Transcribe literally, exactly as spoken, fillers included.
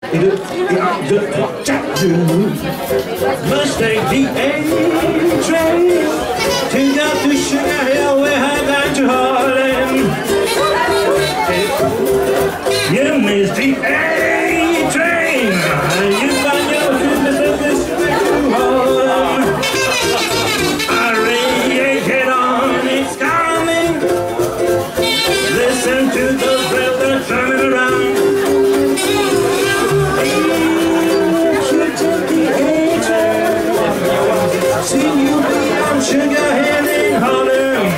et deux, et un, deux, trois, quatre, must take the A train to go to Sugar Hill, we're heading to Harlem. You missed the A train, you find your business to Harlem. Hurry, get on, it's coming. Listen to the bell that's turning around. See you beyond Sugar Hill in Harlem.